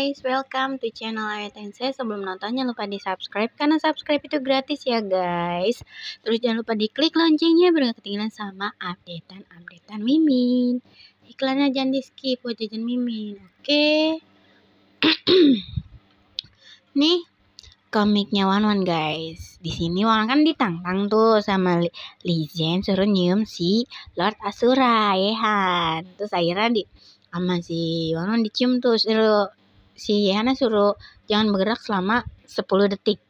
guys, welcome to channel Ayat Tense. Sebelum nonton jangan lupa di subscribe, karena subscribe itu gratis ya guys. Terus jangan lupa diklik loncengnya biar gak ketinggalan sama updatean Mimin. Iklannya jangan di skip buat jajan Mimin, oke? Nih komiknya Wan guys. Di sini Wan kan ditantang tuh sama Lizen suruh nyium si Lord Asura Yehan. Terus akhirnya sama si Wan dicium tuh, si Yehannya suruh jangan bergerak selama 10 detik.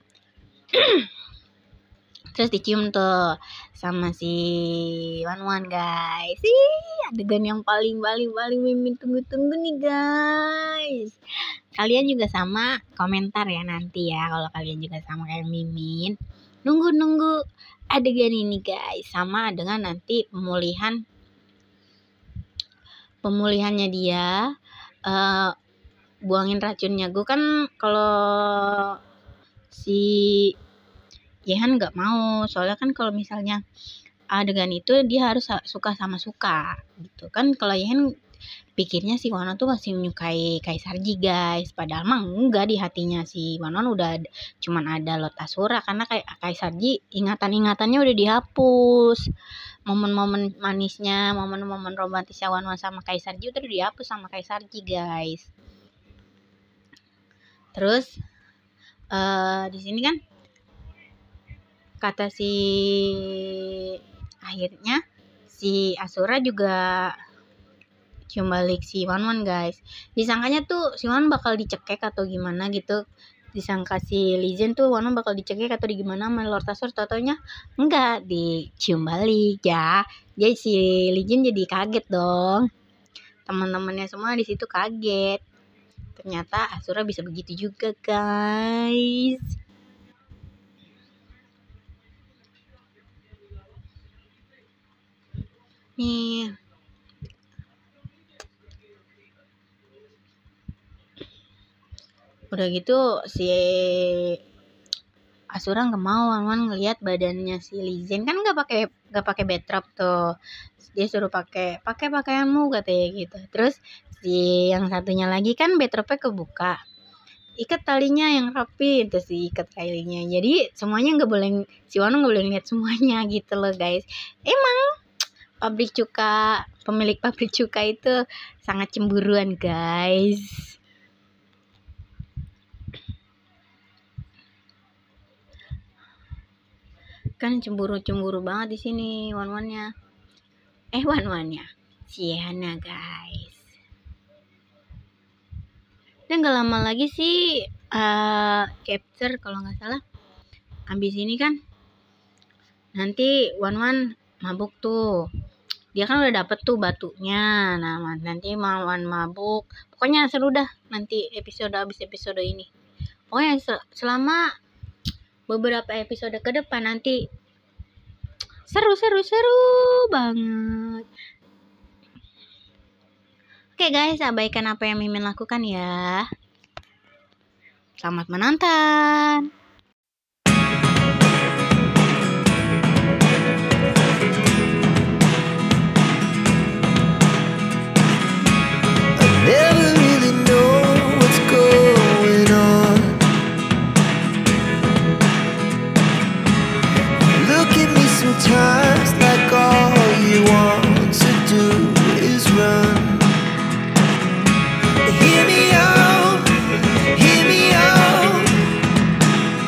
Terus dicium tuh sama si Wan guys. Adegan yang paling Mimin tunggu-tunggu nih guys. Kalian juga sama komentar ya nanti ya kalau kalian juga sama kayak Mimin. Nunggu adegan ini guys, sama dengan nanti pemulihannya dia, buangin racunnya. Gue kan kalau si Yehan nggak mau, soalnya kan kalau misalnya adegan itu dia harus suka sama suka gitu kan. Kalau Yehan pikirnya si Wano tuh masih menyukai Kaisar Ji guys, padahal mah enggak. Di hatinya si Wano udah cuman ada Lord Asura, karena kayak Kaisar Ji ingatan-ingatannya udah dihapus. Momen-momen manisnya, momen-momen romantisnya Wano sama Kaisar Ji udah dihapus sama Kaisar Ji guys. Terus di sini kan kata akhirnya si Asura juga cium balik si Wan guys. Disangkanya tuh si Wan bakal dicekek atau gimana gitu. Disangka si Lizen tuh Wan bakal dicekek atau gimana sama Lord Asura, totonya enggak, dicium balik ya. Jadi si Lizen jadi kaget dong. Teman-temannya semua di situ kaget. Ternyata Asura bisa begitu juga guys. Nih. Udah gitu si Asura nggak mau Wan ngelihat badannya si Lizen, kan nggak pakai backdrop tuh. Dia suruh pakai pakaianmu katanya gitu. Terus si yang satunya lagi kan backdropnya kebuka, ikat talinya yang rapi, terus ikat talinya. Jadi semuanya nggak boleh, si Wan nggak boleh lihat semuanya gitu loh guys. Emang pemilik pabrik cuka itu sangat cemburuan guys. Kan cemburu banget di sini Wan-Wannya. Si Yehannya guys. Dan gak lama lagi sih capture kalau nggak salah. Abis ini kan nanti Wan mabuk tuh. Dia kan udah dapet tuh batunya. Nah nanti Wan mabuk. Pokoknya seru dah nanti abis episode ini. Pokoknya selama beberapa episode ke depan nanti seru banget. Oke guys, abaikan apa yang Mimin lakukan ya. Selamat menonton. Sometimes like all you want to do is run. Hear me out.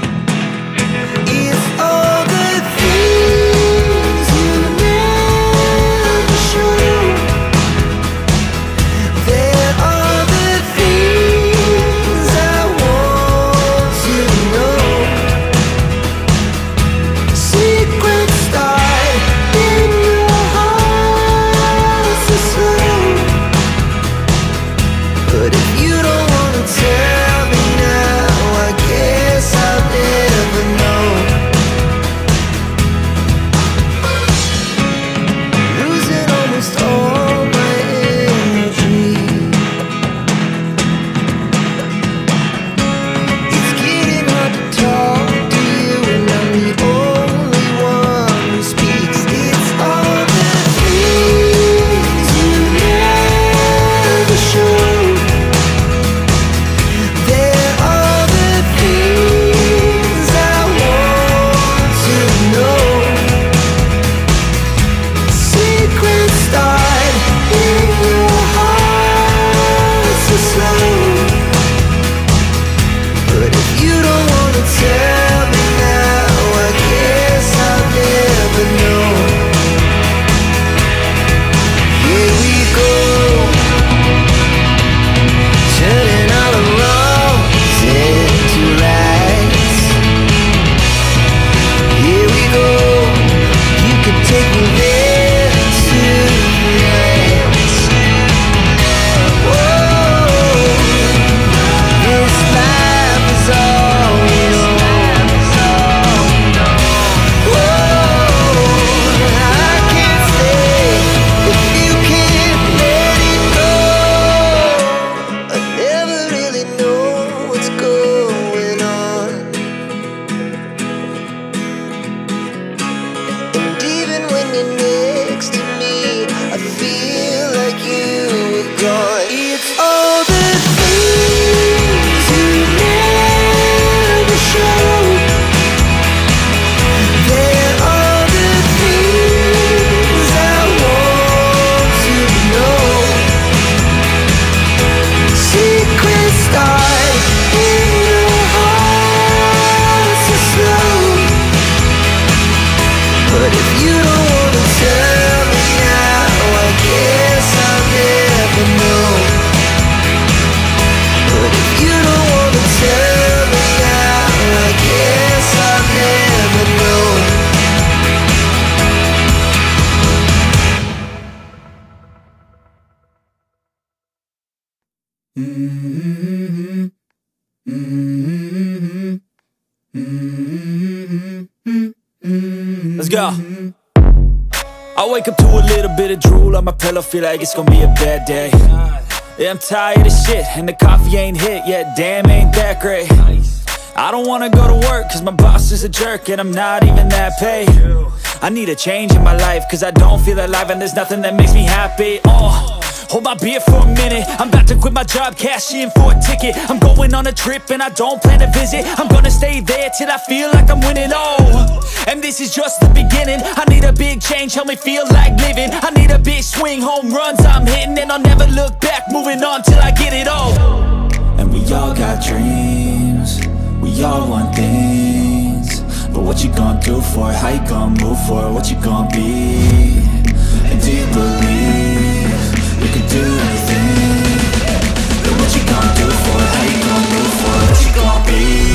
go. I wake up to a little bit of drool on my pillow, feel like it's gonna be a bad day. Yeah, I'm tired of shit, and the coffee ain't hit yet, damn, ain't that great. I don't wanna go to work, cause my boss is a jerk, and I'm not even that paid. I need a change in my life, cause I don't feel alive, and there's nothing that makes me happy. Hold my beer for a minute, I'm about to quit my job, cash in for a ticket. I'm going on a trip and I don't plan to visit. I'm gonna stay there till I feel like I'm winning, and this is just the beginning. I need a big change, help me feel like living. I need a big swing, home runs I'm hitting, and I'll never look back, moving on till I get it all. And we all got dreams, we all want things, but what you gonna do for it? How you gonna move for it? What you gonna be? And do you believe you can do anything? But what you gonna do for it? How you gonna move for it? What you gonna be?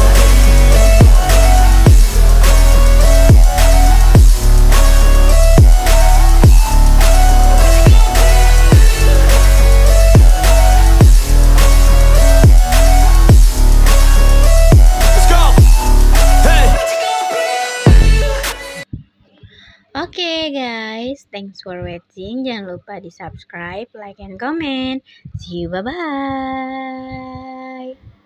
Oke guys, thanks for watching. Jangan lupa di subscribe, like, and comment. See you, bye-bye.